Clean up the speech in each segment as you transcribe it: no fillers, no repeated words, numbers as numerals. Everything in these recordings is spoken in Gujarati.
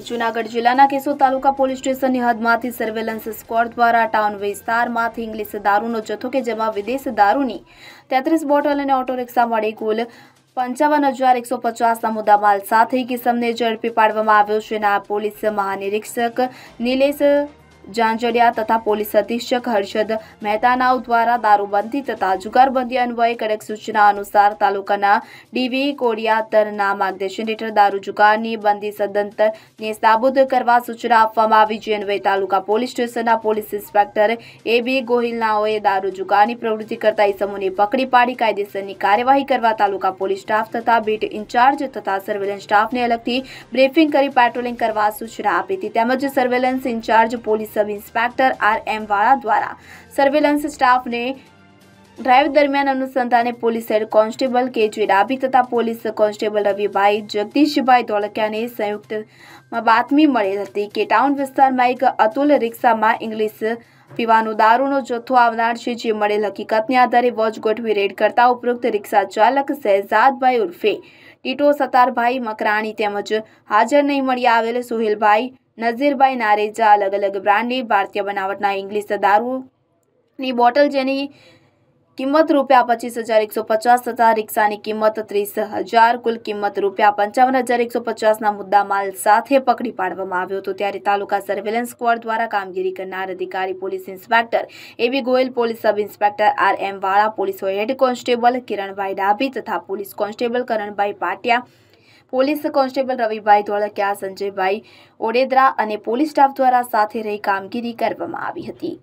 જૂનાગઢ જિલ્લાના કેશોદ તાલુકા પોલીસ સ્ટેશનની હદમાંથી સર્વેલન્સ સ્ક્વોડ દ્વારા ટાઉન વિસ્તારમાંથી ઇંગ્લિશ દારૂનો જથ્થો કે જેમાં વિદેશ દારૂની 33 બોટલ અને ઓટો રિક્ષા મળી કુલ 55,150ના મુદ્દામાલ સાથે કિસમને ઝડપી પાડવામાં આવ્યો છે. નાયબ પોલીસ મહાનિરીક્ષક નિલેશ જાંજડિયા તથા પોલીસ અધિક્ષક હર્ષદ મહેતાનાઓ દ્વારા દારૂબંધી તથા જુગારબંધી અન્વયે કડક સૂચના અનુસાર તાલુકાના ડીવી કોડિયાતરના માર્ગદર્શન હેઠળ દારૂ જુગારની બંધી સદંતર નાબૂદ કરવા સૂચના આપવામાં આવી. જે અન્વયે તાલુકા પોલીસ સ્ટેશનના પોલીસ ઇન્સ્પેક્ટર AB ગોહિલનાઓએ દારૂ જુગારની પ્રવૃત્તિ કરતા ઇસમોને પકડી પાડી કાયદેસરની કાર્યવાહી કરવા તાલુકા પોલીસ સ્ટાફ તથા બીટ ઇન્ચાર્જ તથા સર્વેલન્સ સ્ટાફને અલગથી બ્રીફિંગ કરી પેટ્રોલિંગ કરવા સૂચના આપી હતી. તેમજ surveillance in charge police sub inspector RM Vala દ્વારા સર્વેલન્સ સ્ટાફને ડ્રાઈવ દરમિયાન અનુસંધાને police head constable KJ Dabhi તથા પોલીસ કોન્સ્ટેબલ રવિભાઈ જગદીશભાઈ ધોળકિયાને સંયુક્તમાં બાતમી મળેલ હતી કે ટાઉન વિસ્તારમાં એક અતુલ રિક્ષામાં ઇંગ્લિશ પીવાનો દારૂનો જથ્થો આવનાર છે. જે મળેલ હકીકતને આધારે વોચ ગોઠવી રેડ કરતા ઉપરોક્ત રિક્ષા ચાલક શહેજાદભાઈ ઉર્ફે ટીટો સતારભાઈ મકરાણી તેમજ હાજર નહીં મળી આવેલ સોહેલભાઈ નઝીરભાઈ નારેજા અલગ અલગ બ્રાન્ડની ભારતીય બનાવટના ઇંગ્લિશ દારૂની બોટલ જેની કિંમત ₹25,150 તથા રિક્ષાની કિંમત 30,000 કુલ કિંમત ₹55,150ના મુદ્દામાલ સાથે પકડી પાડવામાં આવ્યો હતો. ત્યારે તાલુકા સર્વેલન્સ સ્ક્વોડ દ્વારા કામગીરી કરનાર અધિકારી police inspector AB Goyal, police sub inspector RM Vala, police head constable Kiranbhai Dabhi તથા police constable Karanbhai Patiya, police constable Ravibhai Dholakiya, Sanjaybhai Odedara અને પોલીસ સ્ટાફ દ્વારા સાથે રહી કામગીરી કરવામાં આવી હતી.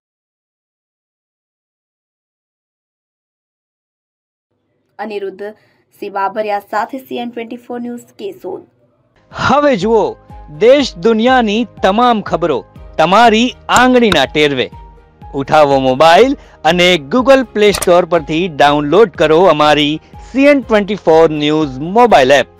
અનિરુદ્ધ સી બાબરિયા સાથે CN24 ન્યૂઝ કેશોદ. હવે જુઓ દેશ દુનિયાની તમામ ખબરો તમારી આંગળીના ટેરવે. ઉઠાવો મોબાઈલ અને Google Play Store પરથી ડાઉનલોડ કરો અમારી CN24 ન્યૂઝ મોબાઈલ એપ.